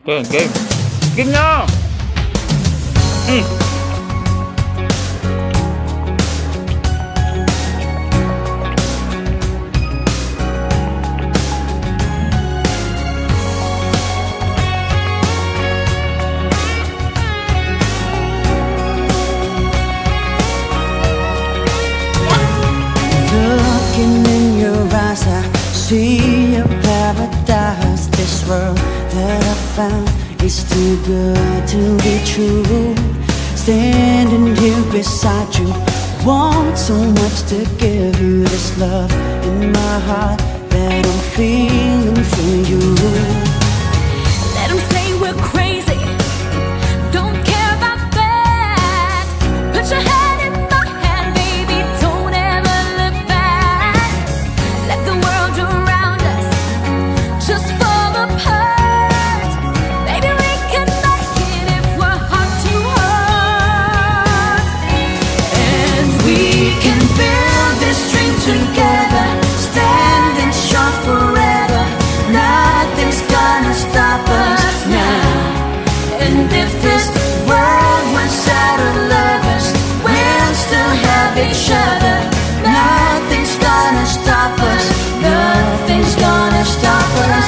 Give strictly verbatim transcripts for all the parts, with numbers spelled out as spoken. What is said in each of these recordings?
게임 게임 게임이야. 응. Looking in your eyes, I see a paradise. This world that I found is too good to be true. Standing here beside you, want so much to give you this love in my heart that I'm feeling for you. Let them say we're crazy, don't care about that. Put your head in my hand, baby, don't ever look back. Let the world around us just fall apart. Baby, we can make it if we're heart to heart. And we can build this dream together, standing strong forever. Nothing's gonna stop us now. And if this world runs out of lovers, we'll still have each other. Nothing's gonna stop us. Nothing's gonna stop us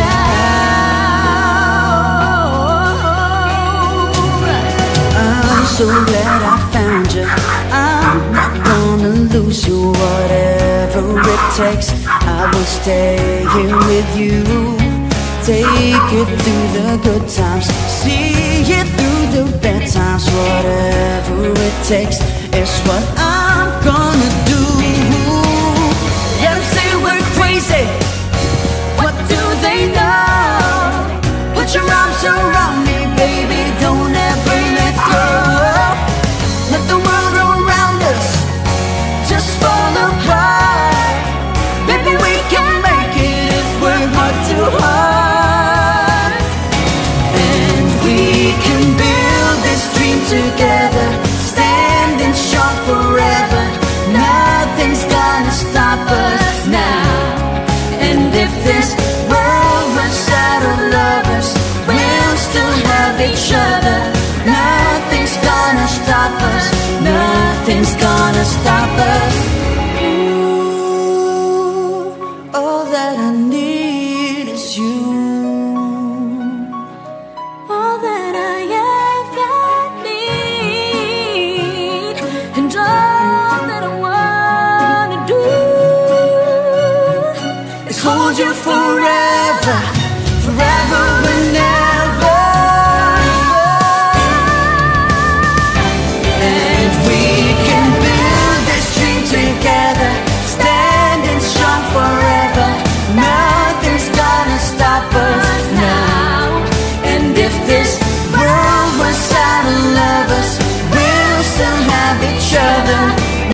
now. I'm so glad I found you. I'm not gonna lose you. Whatever it takes, I will stay here with you. Take it through the good times, see it through the bad times. Whatever it takes is what I'm gonna do. Let them say we're crazy, what do they know? Put your arms around me, baby, don't ever let go. Let the world around us just fall apart. Baby, we can make it if we're heart to heart. And we can build this dream together, standing strong forever. Nothing's gonna stop us now. And if this world runs out of lovers, we'll still have each other. Nothing's gonna stop us. Nothing's gonna stop